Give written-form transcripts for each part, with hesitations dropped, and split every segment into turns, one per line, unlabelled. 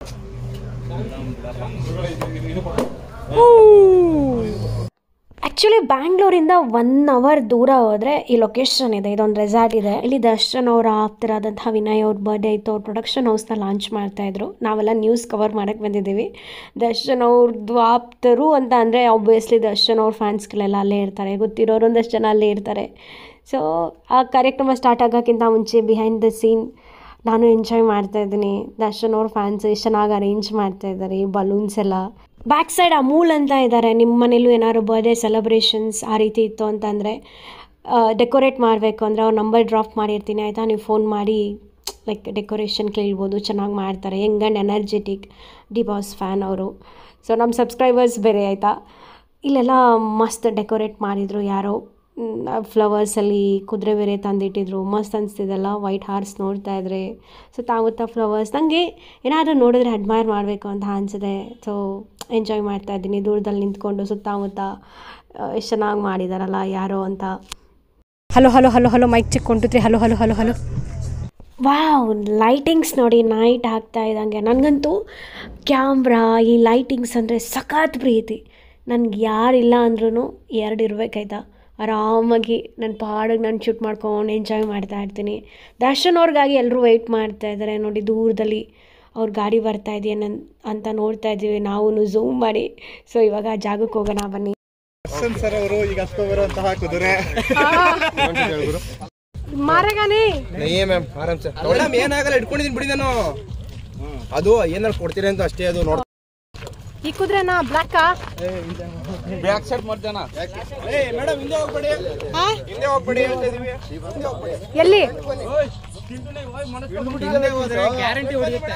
Actually ಬ್ಯಾಂಗ್ಳೂರಿಂದ 1 hour ದೂರ ಹೋದರೆ ಈ ಲೊಕೇಶನ್ ಇದೆ, ಇದೊಂದು ರೆಸಾರ್ಟ್ ಇದೆ. ಇಲ್ಲಿ ದರ್ಶನ್ ಅವರ ಆಪ್ತರಾದಂತಹ ವಿನಯ್ ಅವ್ರ ಬರ್ಡೇ ಇತ್ತು, ಅವ್ರ ಪ್ರೊಡಕ್ಷನ್ ಹೌಸ್ನ ಲಾಂಚ್ ಮಾಡ್ತಾಯಿದ್ರು. ನಾವೆಲ್ಲ ನ್ಯೂಸ್ ಕವರ್ ಮಾಡೋಕ್ಕೆ ಬಂದಿದ್ದೀವಿ. ದರ್ಶನ್ ಅವ್ರದ್ದು ಆಪ್ತರು ಅಂತ ಅಂದರೆ ಆಬ್ವಿಯಸ್ಲಿ ದರ್ಶನ್ ಅವ್ರ ಫ್ಯಾನ್ಸ್ಗಳೆಲ್ಲ ಅಲ್ಲೇ ಇರ್ತಾರೆ, ಗೊತ್ತಿರೋರು ಒಂದಷ್ಟು ಜನ ಅಲ್ಲೇ ಇರ್ತಾರೆ. ಸೊ ಆ ಕಾರ್ಯಕ್ರಮ ಸ್ಟಾರ್ಟ್ ಆಗೋಕ್ಕಿಂತ ಮುಂಚೆ ಬಿಹೈಂಡ್ ದ ಸೀನ್ ನಾನು ಎಂಜಾಯ್ ಮಾಡ್ತಾಯಿದ್ದೀನಿ. ದರ್ಶನ್ ಅವ್ರ ಫ್ಯಾನ್ಸ್ ಎಷ್ಟು ಚೆನ್ನಾಗಿ ಅರೇಂಜ್ ಮಾಡ್ತಾಯಿದ್ದಾರೆ, ಬಲೂನ್ಸ್ ಎಲ್ಲ. ಬ್ಯಾಕ್ ಸೈಡ್ ಅಮೂಲ್ ಅಂತ ಇದ್ದಾರೆ. ನಿಮ್ಮ ಮನೇಲೂ ಏನಾದ್ರು ಬರ್ಡೇ ಸೆಲೆಬ್ರೇಷನ್ಸ್ ಆ ರೀತಿ ಇತ್ತು ಅಂತಂದರೆ ಡೆಕೋರೇಟ್ ಮಾಡಬೇಕು ಅಂದರೆ ಅವ್ರ ನಂಬರ್ ಡ್ರಾಪ್ ಮಾಡಿರ್ತೀನಿ ಆಯಿತಾ, ನೀವು ಫೋನ್ ಮಾಡಿ ಲೈಕ್ ಡೆಕೋರೇಷನ್ ಕೇಳ್ಬೋದು, ಚೆನ್ನಾಗಿ ಮಾಡ್ತಾರೆ. Young and energetic, D boss fan ಅವರು. ಸೊ ನಮ್ಮ ಸಬ್ಸ್ಕ್ರೈಬರ್ಸ್ ಬೇರೆ ಆಯಿತಾ. ಇಲ್ಲೆಲ್ಲ ಮಸ್ತ್ ಡೆಕೋರೇಟ್ ಮಾಡಿದರು ಯಾರೋ, ಫ್ಲವರ್ಸಲ್ಲಿ ಕುದುರೆ ಬೇರೆ ತಂದಿಟ್ಟಿದ್ರು, ಮಸ್ತ್ ಅನಿಸ್ತಿದ್ದಲ್ಲ. ವೈಟ್ ಹಾರ್ಸ್ ನೋಡ್ತಾ ಇದ್ರೆ ಸುತ್ತಮುತ್ತ ಫ್ಲವರ್ಸ್, ನನಗೆ ಏನಾದರೂ ನೋಡಿದ್ರೆ ಅಡ್ಮೈರ್ ಮಾಡಬೇಕು ಅಂತ ಅನಿಸಿದೆ. ಸೊ ಎಂಜಾಯ್ ಮಾಡ್ತಾಯಿದ್ದೀನಿ ದೂರದಲ್ಲಿ ನಿಂತ್ಕೊಂಡು, ಸುತ್ತಮುತ್ತ ಎಷ್ಟು ಚೆನ್ನಾಗಿ ಮಾಡಿದಾರಲ್ಲ ಯಾರೋ ಅಂತ. Hello hello hello hello mike check 1 2 3 hello hello hello hello. Wow, lightings ನೋಡಿ ನೈಟ್ ಆಗ್ತಾ ಇದ್ದಂಗೆ. ನನಗಂತೂ ಕ್ಯಾಮ್ರಾ ಈ ಲೈಟಿಂಗ್ಸ್ ಅಂದರೆ ಸಖತ್ ಪ್ರೀತಿ. ನನಗೆ ಯಾರಿಲ್ಲ ಅಂದ್ರೂ 2 ಇರಬೇಕಾಯ್ತಾ, ಆರಾಮಾಗಿ ನನ್ನ ಪಾಡಿಗೆ ನಾನು ಶೂಟ್ ಮಾಡ್ಕೊಂಡು ಎಂಜಾಯ್ ಮಾಡ್ತಾ ಇರ್ತೀನಿ. ದರ್ಶನ್ ಅವ್ರಿಗಾಗಿ ಎಲ್ಲರೂ ವೆಯ್ಟ್ ಮಾಡ್ತಾ ಇದ್ದಾರೆ ನೋಡಿ, ದೂರದಲ್ಲಿ ಅವ್ರ ಗಾಡಿ ಬರ್ತಾ ಇದೆಯಾ ಅಂತ ನೋಡ್ತಾ ಇದ್ದೀವಿ ನಾವು ಝೂಮ್ ಮಾಡಿ. ಸೊ ಇವಾಗ ಆ ಜಾಗಕ್ಕೆ ಹೋಗೋಣ ಬನ್ನಿ.
ದರ್ಶನ್ ಸರ್ ಅವರು ಈಗ ಬರುವಂತಹ ಕುದುರೆ
ಮಾರಗಾನೆ
ಏನಾಗಲ್ಲ, ಇಟ್ಕೊಂಡಿದ್ದೀನಿ ಬಿಡಿ ನಾನು. ಅದು ಏನಾರು ಕೊಡ್ತೀರಿ ಅಂತ ಅಷ್ಟೇ. ಅದು ನೋಡ್
ಈ ಕುದುರೆನಾ ಬ್ಲಾಕ್
ಬ್ಯಾಕ್ ಸೈಡ್ ಮಾಡ್ತಾನ. ಮೇಡಮ್ ಹಿಂದೆ ಹೋಗ್ಬೇಡಿ, ಹಿಂದೆ ಹೋಗ್ಬೇಡಿ ಅಂತ ಇದೀವಿ.
ಎಲ್ಲಿ
ಹಿಂದೆ ಹೋದ್ರೆ ಗ್ಯಾರಂಟಿ ಹೊಡೆಯುತ್ತೆ.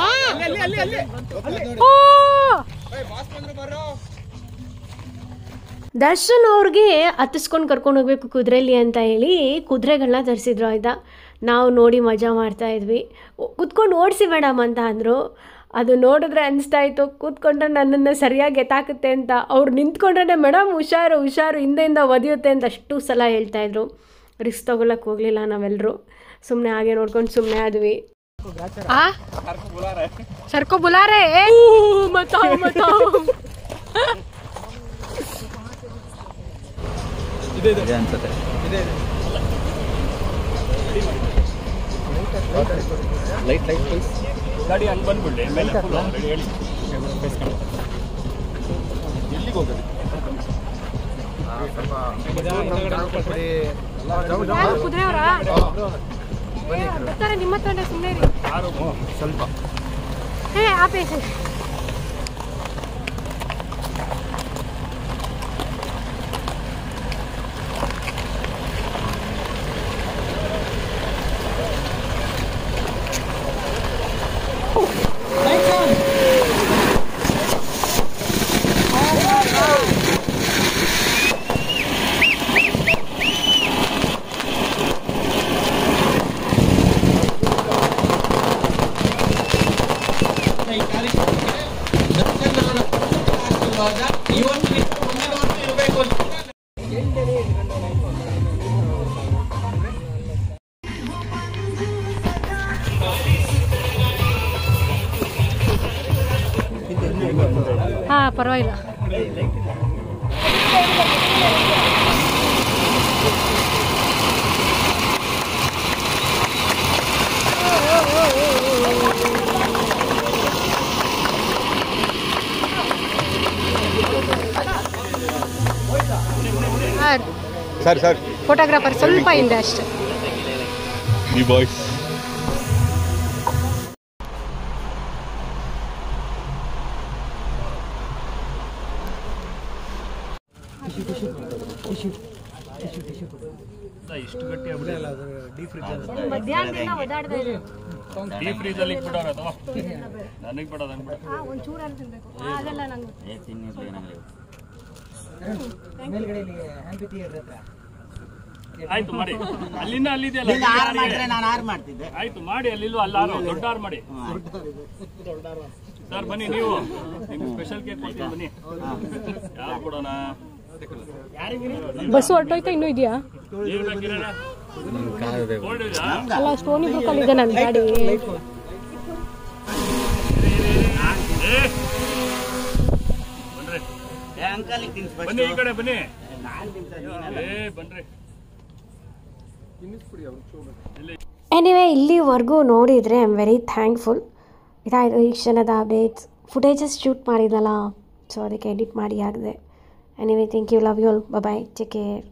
ದರ್ಶನ್ ಅವ್ರಿಗೆ ಹತ್ತಿಸ್ಕೊಂಡು ಕರ್ಕೊಂಡು ಹೋಗ್ಬೇಕು ಕುದುರೆಲಿ ಅಂತ ಹೇಳಿ ಕುದುರೆಗಳನ್ನ ತರಿಸಿದ್ರು ಆಯಿತಾ. ನಾವು ನೋಡಿ ಮಜಾ ಮಾಡ್ತಾಯಿದ್ವಿ. ಕುತ್ಕೊಂಡು ಓಡಿಸಿ ಮೇಡಮ್ ಅಂತ ಅಂದರು. ಅದು ನೋಡಿದ್ರೆ ಅನಿಸ್ತಾ ಇತ್ತು ಕೂತ್ಕೊಂಡ್ರೆ ನನ್ನನ್ನು ಸರಿಯಾಗಿ ಎತ್ತಾಕುತ್ತೆ ಅಂತ. ಅವ್ರು ನಿಂತ್ಕೊಂಡ್ರೆ ಮೇಡಮ್ ಹುಷಾರು ಹುಷಾರು ಹಿಂದೆಯಿಂದ ಒದಿಯುತ್ತೆ ಅಂತ ಅಷ್ಟು ಸಲ ಹೇಳ್ತಾಯಿದ್ರು. ರಿಸ್ಕ್ ತೊಗೊಳಕ್ಕೆ ಹೋಗಲಿಲ್ಲ ನಾವೆಲ್ಲರೂ, ಸುಮ್ಮನೆ ಹಾಗೆ ನೋಡ್ಕೊಂಡು ಸುಮ್ಮನೆ ಆದ್ವಿ. ಸರ್ಕೋ ಬುಲಾರೆ
ಲೈಟ್ ಲೈಟ್ ಗಾಡಿ ಹಂಗೆ ಬಂದ್ಬಿಡ್ಲಿ ಮೇಲೆ ಹೇಳಿ ಎಲ್ಲಿಗೆ ಹೋಗೋದು?
ಕುದುರೆಯವರ ಬರ್ತಾರೆ ನಿಮ್ಮ ಹತ್ರ ಸುಮ್ಮನೆ
ಸ್ವಲ್ಪ
ಆಪೇ ಪರವಾಗಿಲ್ಲ.
ಸರ್ ಸರ್
ಫೋಟೋಗ್ರಾಫರ್ ಸ್ವಲ್ಪ ಹಿಂದೆ ಅಷ್ಟೇ.
ಈ ಬಾಯ್ಸ್ ಇಷ್ಟು ಗಟ್ಟಿ
ಮಧ್ಯಾಹ್ನದಿಂದ ಓದಾಡ್ತಾ ಇದೆ.
ಡೀಪ್ ಫ್ರೀಜಲ್ಲಿ ಇಟ್ಬಿಡೋರು ಅಥವಾ ನನಗೆ ಬಿಡೋದು ಅಂದ್ಬಿಟ್ಟು
ಒಂಚೂರು ಅಂತ ತಿನ್ಬೇಕು. ಅದೆಲ್ಲ ನಂಗೆ
ಆಯ್ತು ಮಾಡಿ. ಅಲ್ಲಿಂದ ಅಲ್ಲಿದೆಯಲ್ಲ ಆಯ್ತು ಮಾಡಿ. ಅಲ್ಲಿಲ್ಲೂ ಅಲ್ಲಾರು ದೊಡ್ಡ ಆರು ಮಾಡಿ ಸರ್. ಬನ್ನಿ ನೀವು, ನಿಮ್ಗೆ ಸ್ಪೆಷಲ್ ಕೇಕ್ ಕೊಡ್ತೀನಿ ಬನ್ನಿ. ಯಾರು ಕೊಡೋಣ?
ಬಸ್ಸು ಹೊರಟೋಯ್ತಾ ಇನ್ನೂ ಇದೆಯಾ? ಅಲ್ಲ ಸ್ಟೋನಿ ಬ್ರೂಕಲ್ಲಿ ಇದೆ ನನ್ನ ಗಾಡಿ.
ತರಕಾರಿ ತಿನ್ಸ್
ಬನ್ನಿ ಈ ಕಡೆ ಬನ್ನಿ.
ನಾನು
ಏ ಬನ್ರಿ.
ಎನಿವೇ ಇಲ್ಲಿವರೆಗೂ ನೋಡಿದರೆ ಐ ಆಮ್ ವೆರಿ ಥ್ಯಾಂಕ್ಫುಲ್. ಇದಾಯಿತು ಈ ಕ್ಷಣದ ಅಪ್ಡೇಟ್ಸ್. ಫುಟೇಜಸ್ ಶೂಟ್ ಮಾಡಿದ್ನಲ್ಲ, ಸೊ ಅದಕ್ಕೆ ಎಡಿಟ್ ಮಾಡಿ ಆಗಿದೆ. Anyway thank you, love you all, bye, take care.